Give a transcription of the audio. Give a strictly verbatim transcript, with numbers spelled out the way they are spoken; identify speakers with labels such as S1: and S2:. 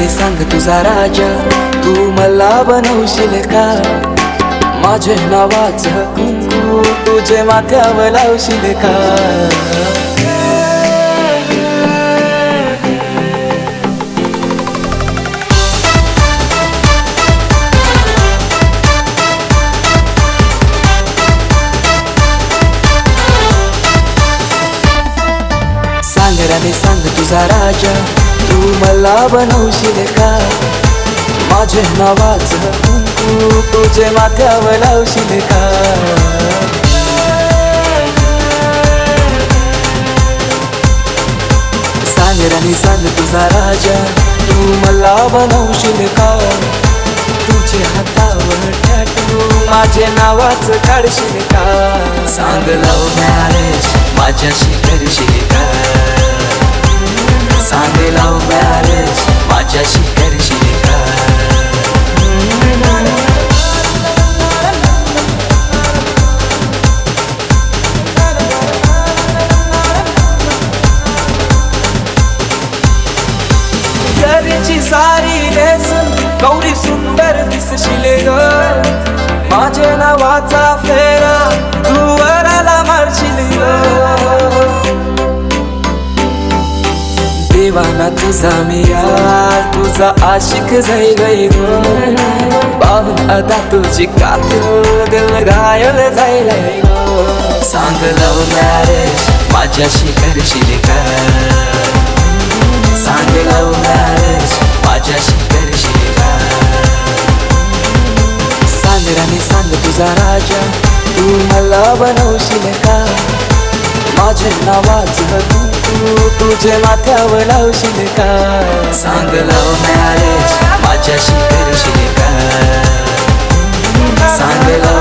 S1: सांगराने सांग तुझा राजा, तू मला बनवशील का? माझे नावाचं कुंकू तुझे माथ्यावर लावशील का? सांगराने सांग तुझा राजा, तू मला बनवशील का? माझे नावाचं कुंकू तुझे माथ्यावर लावशील का? सांगराने सांग तुझा राजा, तू मला बनवशील का? तुझे हातावर टॅटू माझे नावाचं काढशील का? सांग लव मॅरेज माझ्याशी करशील का? सांग लव मॅरेज माझ्याशी करशील का? जरीची सारी नेसून गौरी सुंदर दिसशील ग, माझे नावाचा फेरा तू वराला मारशील ग. देवाना तुझा मी यार, तुझा आशिक जाई गई गो, पाहून अदा तुझी कातू दिल घायल जाईलय गो. सांग लव मॅरेज माझ्याशी करशील का? सांग लव मॅरेज माझ्याशी करशील का? सांगराने सांग तुझा राजा, तू मला बनवशील का? माझे नावाचं कुंकू तुझे माथ्यावर लावशील का? सांग लव मॅरेज माझ्याशी करशील का? सांग लव